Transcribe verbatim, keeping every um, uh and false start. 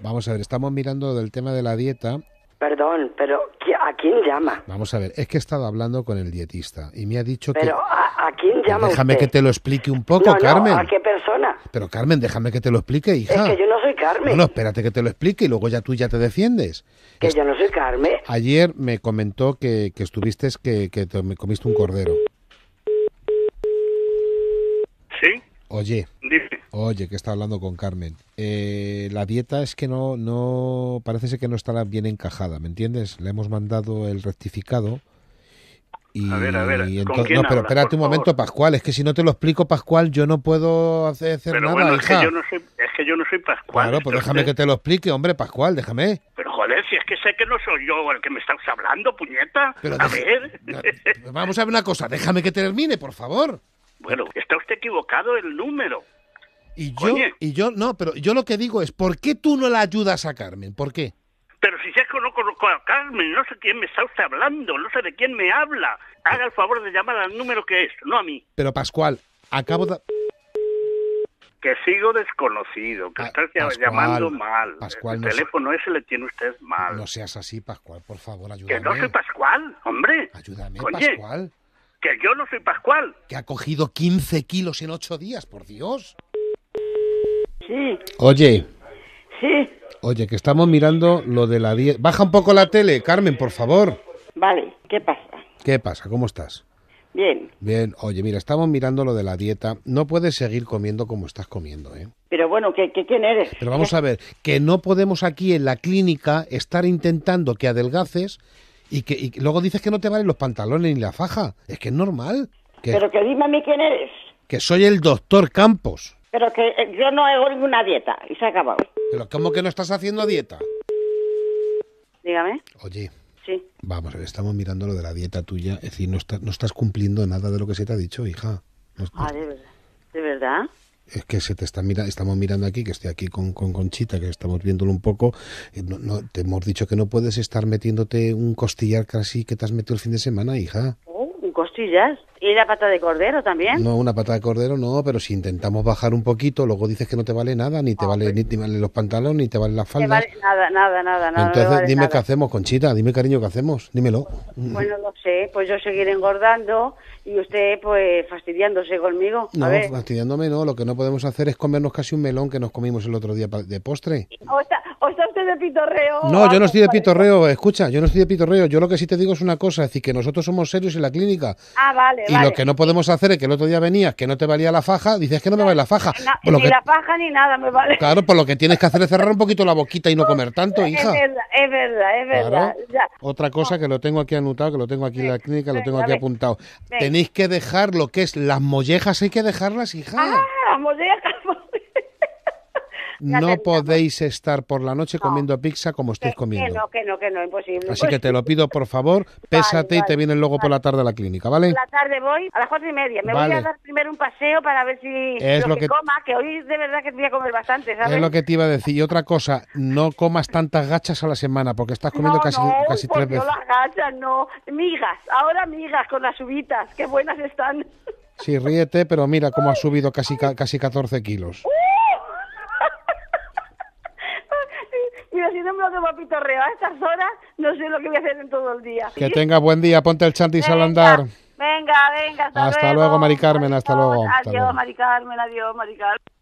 Vamos a ver, estamos mirando del tema de la dieta. Perdón, pero ¿a quién llama? Vamos a ver, es que he estado hablando con el dietista y me ha dicho pero, que... ¿Pero ¿a, a quién llama Déjame usted? que te lo explique un poco, no, Carmen. No, ¿a qué persona? Pero, Carmen, déjame que te lo explique, hija. Es que yo no soy Carmen. Bueno, espérate que te lo explique y luego ya tú ya te defiendes. Que es... yo no soy Carmen. Ayer me comentó que, que estuviste, que, que te, me comiste un cordero. ¿Sí? Oye, Dime. oye, que está hablando con Carmen. Eh, la dieta es que no, no, parece ser que no está bien encajada, ¿me entiendes? Le hemos mandado el rectificado y... A ver, a ver, ¿con entonces, quién no, pero hablas, espérate por un momento, favor? Pascual, es que si no te lo explico, Pascual, yo no puedo hacer, hacer Pero nada, bueno, es hija. que yo no soy, es que yo no soy Pascual. Claro, pues déjame usted... que te lo explique, hombre, Pascual, déjame. Pero joder, si es que sé que no soy yo el que me estás hablando, puñeta. Pero a deja... ver. Vamos a ver una cosa, déjame que termine, por favor. Bueno, está usted equivocado el número. Y yo, Oye. y yo, no, pero yo lo que digo es, ¿por qué tú no la ayudas a Carmen? ¿Por qué? Pero si ya no conozco a Carmen, no sé quién me está usted hablando, no sé de quién me habla. Haga el favor de llamar al número que es, no a mí. Pero Pascual, acabo de... Que sigo desconocido, que Pa- estás ya Pascual, llamando mal. Pascual, el no sé- teléfono ese le tiene usted mal. No seas así, Pascual, por favor, que ayúdame. no soy Pascual, hombre. Ayúdame, Oye, Pascual. que yo no soy Pascual. Que ha cogido quince kilos en ocho días, por Dios. Sí, Oye, sí. oye, que estamos mirando lo de la dieta. Baja un poco la tele, Carmen, por favor. Vale, ¿qué pasa? ¿Qué pasa? ¿Cómo estás? Bien. Bien, oye, mira, estamos mirando lo de la dieta. No puedes seguir comiendo como estás comiendo, ¿eh? Pero bueno, ¿qué, qué, ¿quién eres? Pero vamos a ver, que no podemos aquí en la clínica estar intentando que adelgaces y que y luego dices que no te valen los pantalones ni la faja. Es que es normal. Que, Pero que dime a mí quién eres. que soy el doctor Campos. Pero que eh, yo no hago ninguna dieta y se ha acabado. Pero ¿cómo que no estás haciendo dieta? Dígame. Oye, Sí. vamos a ver, estamos mirando lo de la dieta tuya. Es decir, no, está- no estás cumpliendo nada de lo que se te ha dicho, hija. No- Ah, de verdad. ¿De verdad? Es que se te está mira, estamos mirando aquí, que estoy aquí con, con Conchita, que estamos viéndolo un poco. eh, No, no, te hemos dicho que no puedes estar metiéndote un costillar casi que te has metido el fin de semana, hija. Oh, un costillas. ¿Y la pata de cordero también? No, una pata de cordero no, pero si intentamos bajar un poquito, luego dices que no te vale nada, ni te vale ni te valen los pantalones, ni te valen las Me faldas. vale nada, nada, nada, nada. Entonces me vale dime nada. qué hacemos, Conchita, dime cariño qué hacemos, dímelo. Bueno, no sé, pues yo seguiré engordando y usted pues fastidiándose conmigo. A No, ver. fastidiándome no, lo que no podemos hacer es comernos casi un melón que nos comimos el otro día pa- de postre. ¿O está, o está usted de pitorreo? No, yo no estoy de Vamos, pitorreo, escucha, yo no estoy de pitorreo, yo lo que sí te digo es una cosa, es decir, que nosotros somos serios en la clínica. Ah, vale, Y vale. lo que no podemos hacer es que el otro día venías, que no te valía la faja, dices que no me vale la faja. Na- Por lo ni que- la paja ni nada me vale. Claro, pues lo que tienes que hacer es cerrar un poquito la boquita y no comer tanto, hija. Es verdad, es verdad, es verdad. Claro. Ya. Otra cosa que lo tengo aquí anotado, que lo tengo aquí en la clínica, lo venga, tengo aquí venga. apuntado. Venga. Tenéis que dejar lo que es las mollejas, hay que dejarlas, hija. Ah, mollejas. Ya No terminamos. podéis estar por la noche No. comiendo pizza como estáis Que, que comiendo. no, que no, que no, imposible. Así que te lo pido, por favor, pésate y te vale, vienes luego por la tarde a la clínica, ¿vale? Por la tarde voy a las cuatro y media. Me Vale. voy a dar primero un paseo para ver si Es lo, lo que, que- coma, que hoy de verdad que voy a comer bastante, ¿sabes? Es lo que te iba a decir. Y otra cosa, no comas tantas gachas a la semana, porque estás comiendo no, casi, no, casi por tres Dios, veces. las gachas, no. Migas, ahora migas con las uvitas, qué buenas están. Sí, ríete, pero mira cómo has subido casi, ca- casi catorce kilos. Mira, si no me lo tomo a pitorreo a estas horas, no sé lo que voy a hacer en todo el día. Que tengas buen día, ponte el chantis al Venga, andar. Venga, venga, hasta, Hasta luego, Mari Carmen, hasta Adiós, luego, hasta Adiós, luego. Mari Carmen, adiós, Mari Carmen.